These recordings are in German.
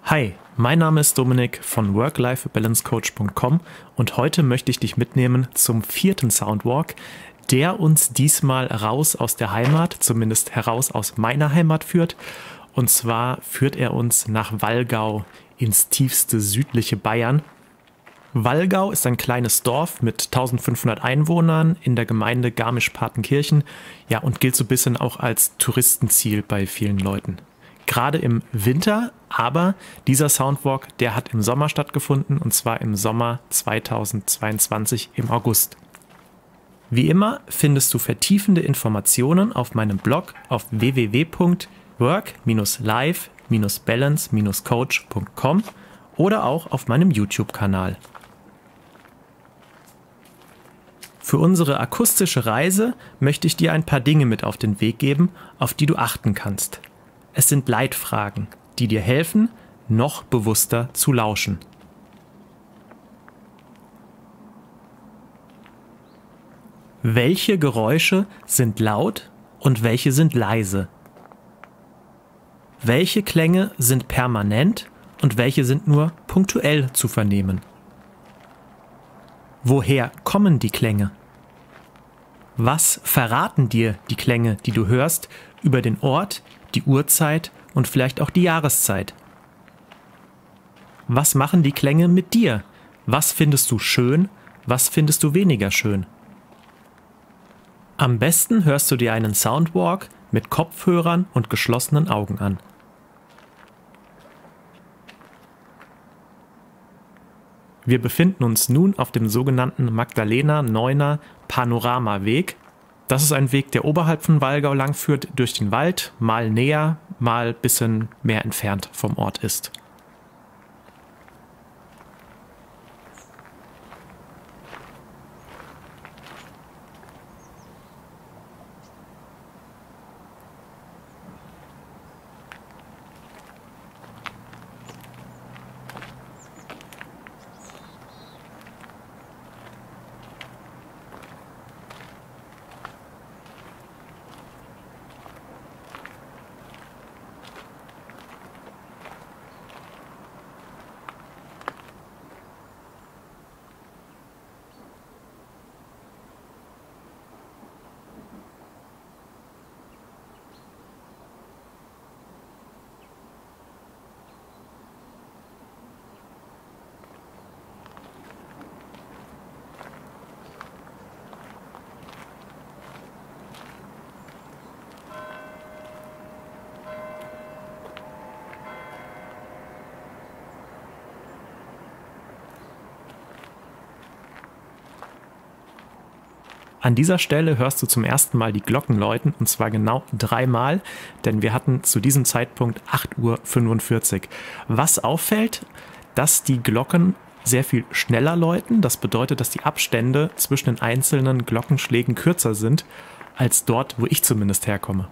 Hi, mein Name ist Dominik von work-life-balance-coach.com und heute möchte ich dich mitnehmen zum 4. Soundwalk, der uns diesmal raus aus der Heimat, zumindest heraus aus meiner Heimat führt. Und zwar führt er uns nach Wallgau ins tiefste südliche Bayern. Wallgau ist ein kleines Dorf mit 1500 Einwohnern in der Gemeinde Garmisch-Partenkirchen, ja, und gilt so ein bisschen auch als Touristenziel bei vielen Leuten. Gerade im Winter, aber dieser Soundwalk, der hat im Sommer stattgefunden, und zwar im Sommer 2022 im August. Wie immer findest du vertiefende Informationen auf meinem Blog auf www.work-life-balance-coach.com oder auch auf meinem YouTube-Kanal. Für unsere akustische Reise möchte ich dir ein paar Dinge mit auf den Weg geben, auf die du achten kannst. Es sind Leitfragen, die dir helfen, noch bewusster zu lauschen. Welche Geräusche sind laut und welche sind leise? Welche Klänge sind permanent und welche sind nur punktuell zu vernehmen? Woher kommen die Klänge? Was verraten dir die Klänge, die du hörst, über den Ort, die Uhrzeit und vielleicht auch die Jahreszeit? Was machen die Klänge mit dir? Was findest du schön? Was findest du weniger schön? Am besten hörst du dir einen Soundwalk mit Kopfhörern und geschlossenen Augen an. Wir befinden uns nun auf dem sogenannten Magdalena-Neuner Panoramaweg. Das ist ein Weg, der oberhalb von Wallgau langführt, durch den Wald, mal näher, mal ein bisschen mehr entfernt vom Ort ist. An dieser Stelle hörst du zum ersten Mal die Glocken läuten, und zwar genau 3-mal, denn wir hatten zu diesem Zeitpunkt 8:45 Uhr. Was auffällt, dass die Glocken sehr viel schneller läuten. Das bedeutet, dass die Abstände zwischen den einzelnen Glockenschlägen kürzer sind, als dort, wo ich zumindest herkomme.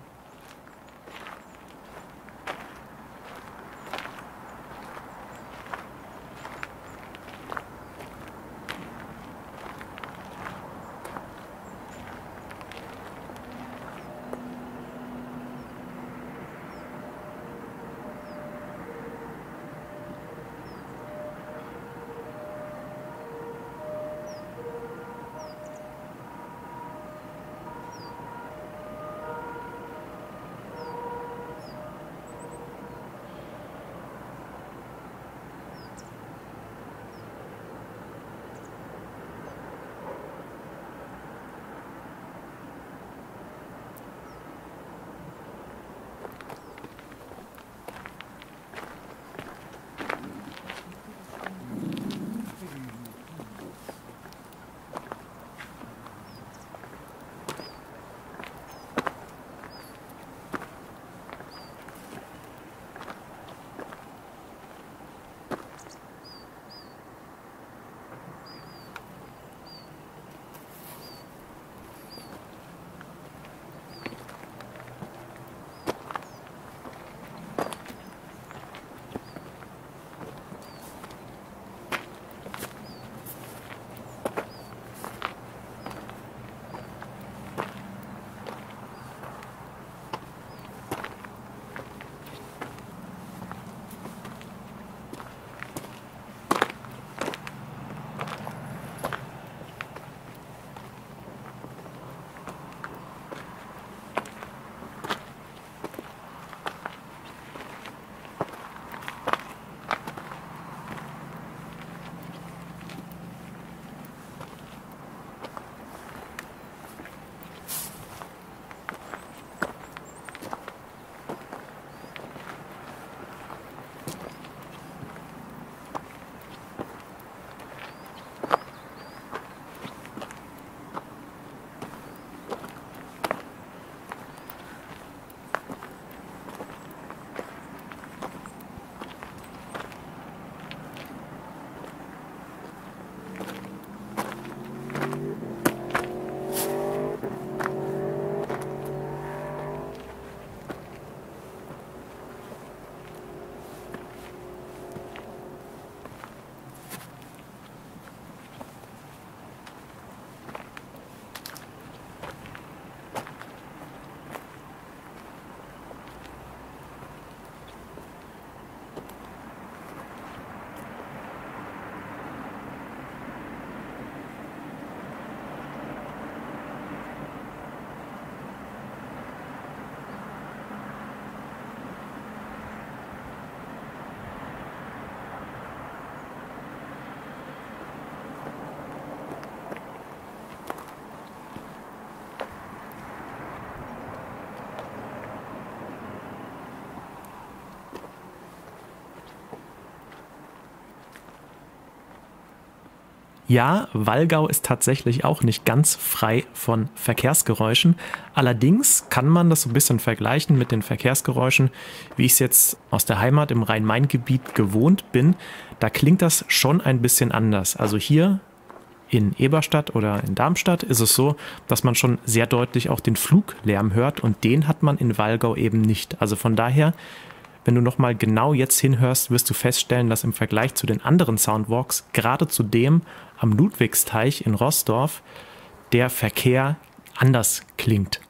Ja, Wallgau ist tatsächlich auch nicht ganz frei von Verkehrsgeräuschen. Allerdings kann man das so ein bisschen vergleichen mit den Verkehrsgeräuschen, wie ich es jetzt aus der Heimat im Rhein-Main-Gebiet gewohnt bin. Da klingt das schon ein bisschen anders. Also hier in Eberstadt oder in Darmstadt ist es so, dass man schon sehr deutlich auch den Fluglärm hört und den hat man in Wallgau eben nicht. Also von daher, wenn du nochmal genau jetzt hinhörst, wirst du feststellen, dass im Vergleich zu den anderen Soundwalks, gerade zu dem am Ludwigsteich in Roßdorf, der Verkehr anders klingt.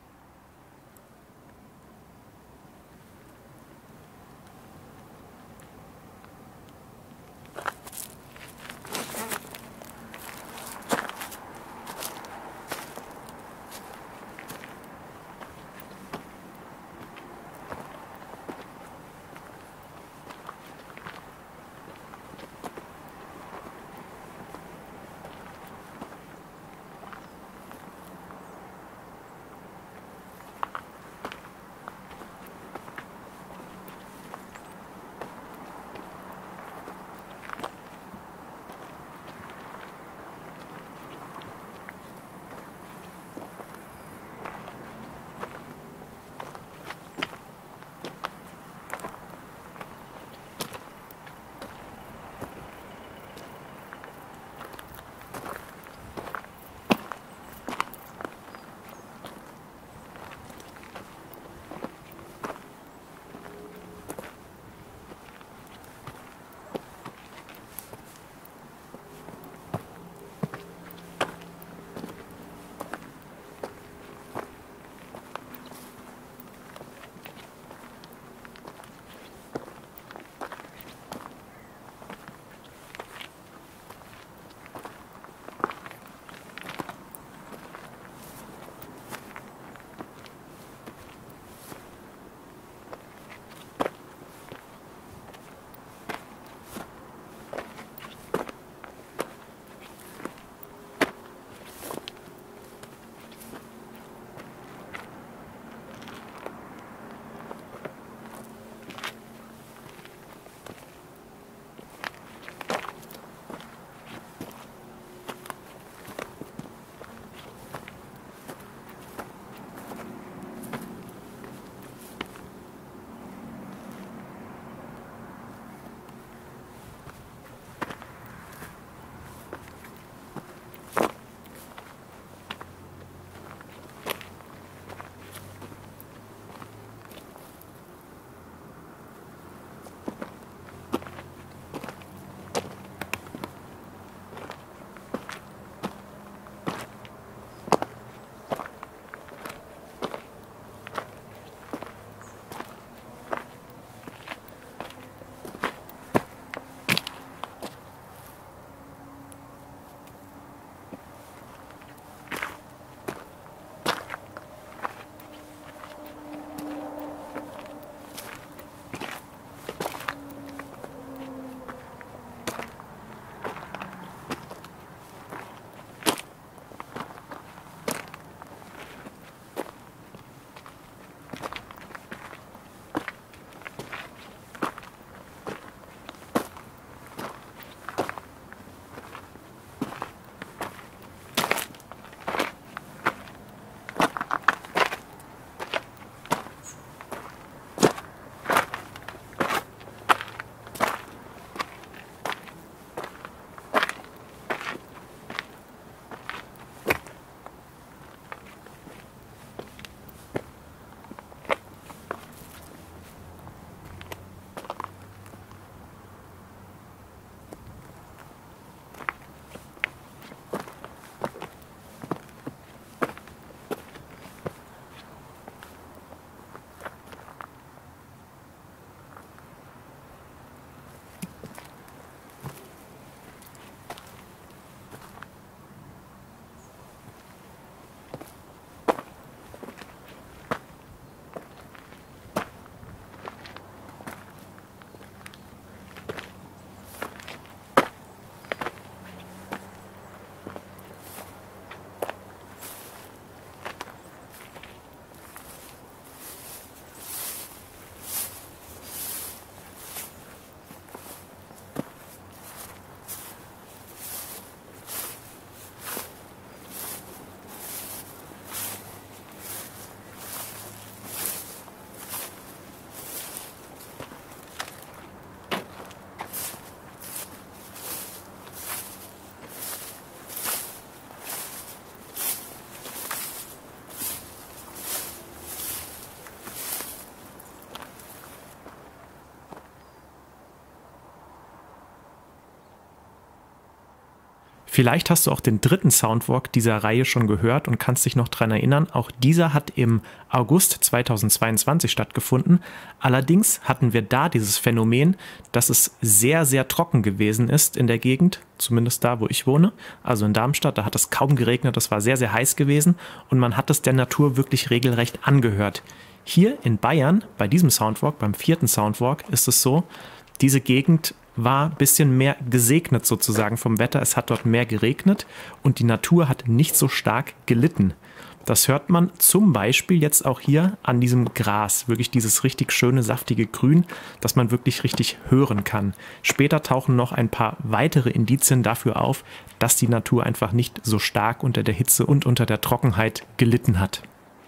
Vielleicht hast du auch den dritten Soundwalk dieser Reihe schon gehört und kannst dich noch daran erinnern. Auch dieser hat im August 2022 stattgefunden. Allerdings hatten wir da dieses Phänomen, dass es sehr, sehr trocken gewesen ist in der Gegend, zumindest da, wo ich wohne, also in Darmstadt. Da hat es kaum geregnet, es war sehr, sehr heiß gewesen und man hat es der Natur wirklich regelrecht angehört. Hier in Bayern, bei diesem Soundwalk, beim vierten Soundwalk, ist es so, diese Gegend war ein bisschen mehr gesegnet sozusagen vom Wetter. Es hat dort mehr geregnet und die Natur hat nicht so stark gelitten. Das hört man zum Beispiel jetzt auch hier an diesem Gras. Wirklich dieses richtig schöne, saftige Grün, das man wirklich richtig hören kann. Später tauchen noch ein paar weitere Indizien dafür auf, dass die Natur einfach nicht so stark unter der Hitze und unter der Trockenheit gelitten hat.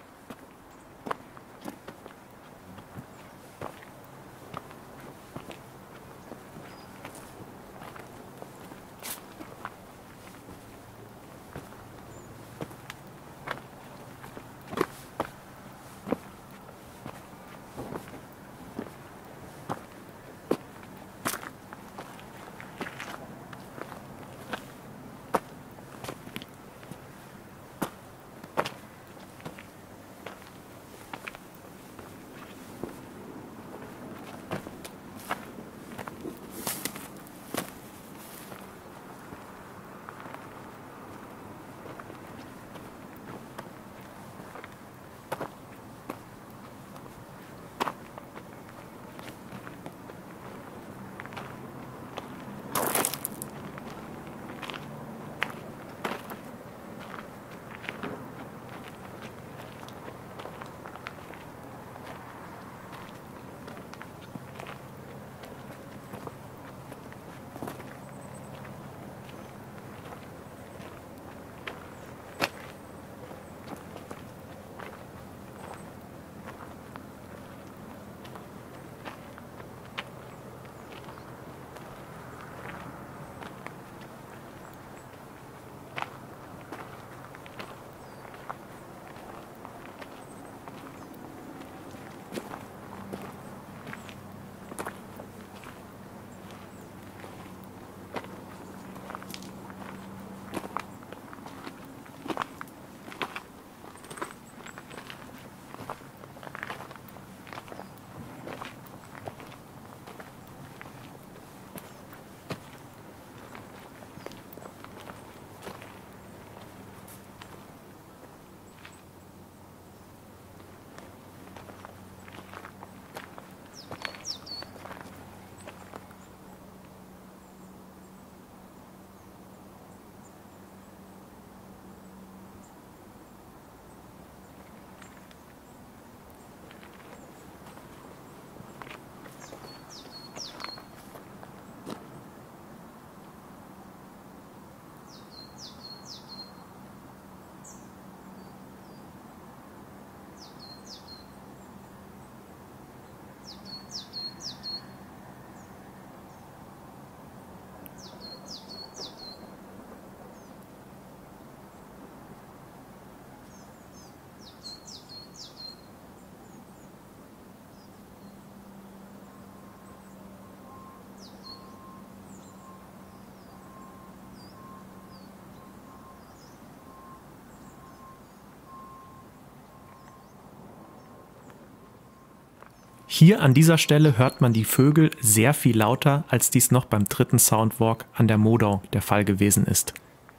Hier an dieser Stelle hört man die Vögel sehr viel lauter, als dies noch beim dritten Soundwalk an der Modau der Fall gewesen ist.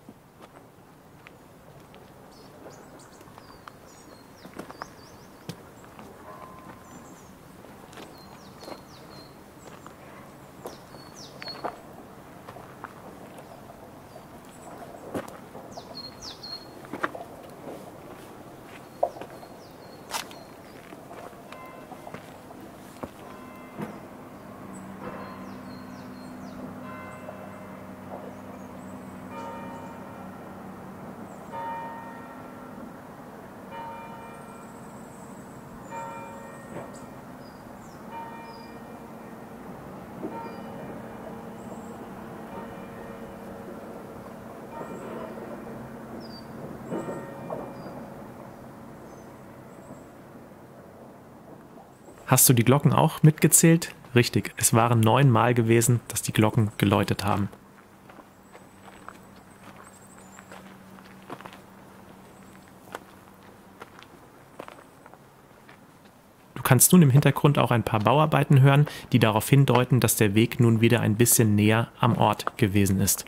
Hast du die Glocken auch mitgezählt? Richtig, es waren 9 Mal gewesen, dass die Glocken geläutet haben. kannst nun im Hintergrund auch ein paar Bauarbeiten hören, die darauf hindeuten, dass der Weg nun wieder ein bisschen näher am Ort gewesen ist.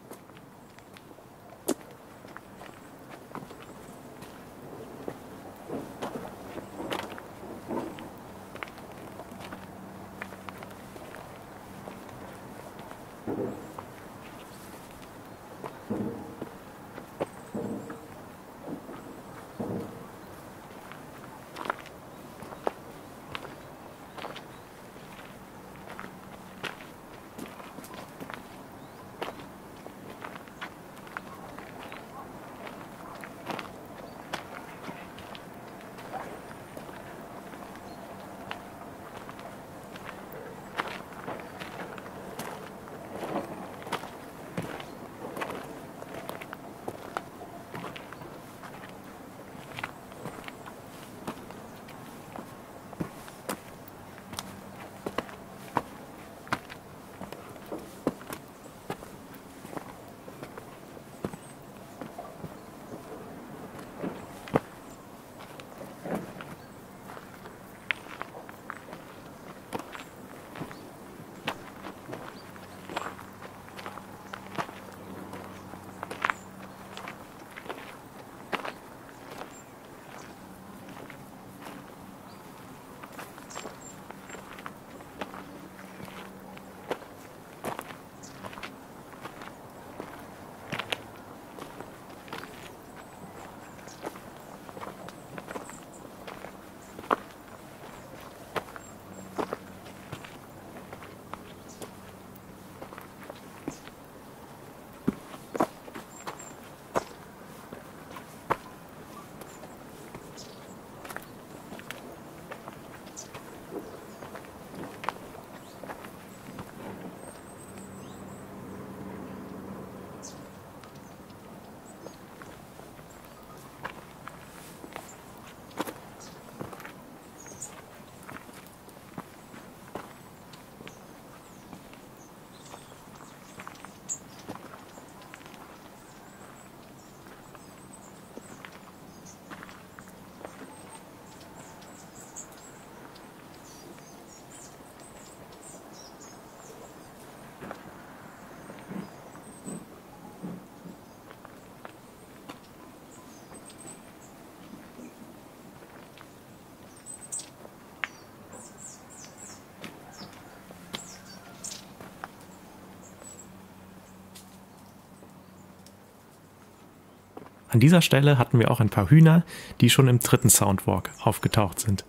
An dieser Stelle hatten wir auch ein paar Hühner, die schon im 3. Soundwalk aufgetaucht sind.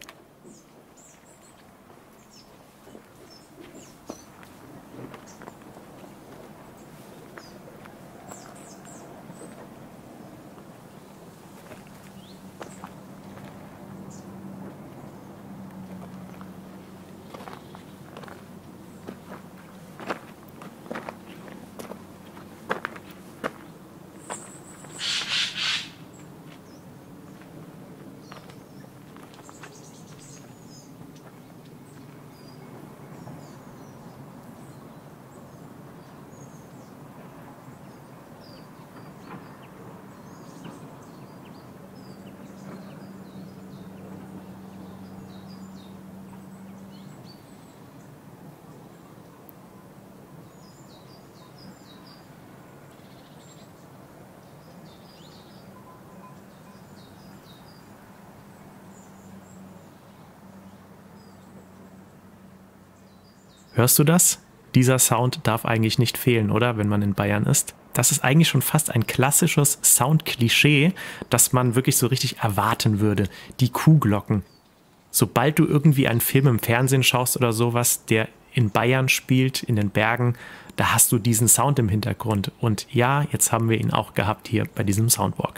Hörst du das? Dieser Sound darf eigentlich nicht fehlen, oder? Wenn man in Bayern ist. Das ist eigentlich schon fast ein klassisches Soundklischee, das man wirklich so richtig erwarten würde. Die Kuhglocken. Sobald du irgendwie einen Film im Fernsehen schaust oder sowas, der in Bayern spielt, in den Bergen, da hast du diesen Sound im Hintergrund. Und ja, jetzt haben wir ihn auch gehabt hier bei diesem Soundwalk.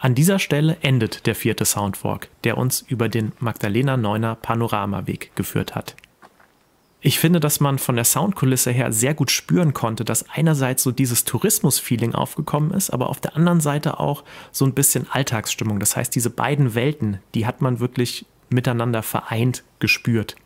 An dieser Stelle endet der 4. Soundwalk, der uns über den Magdalena Neuner Panoramaweg geführt hat. Ich finde, dass man von der Soundkulisse her sehr gut spüren konnte, dass einerseits so dieses Tourismus-Feeling aufgekommen ist, aber auf der anderen Seite auch so ein bisschen Alltagsstimmung. Das heißt, diese beiden Welten, die hat man wirklich miteinander vereint gespürt.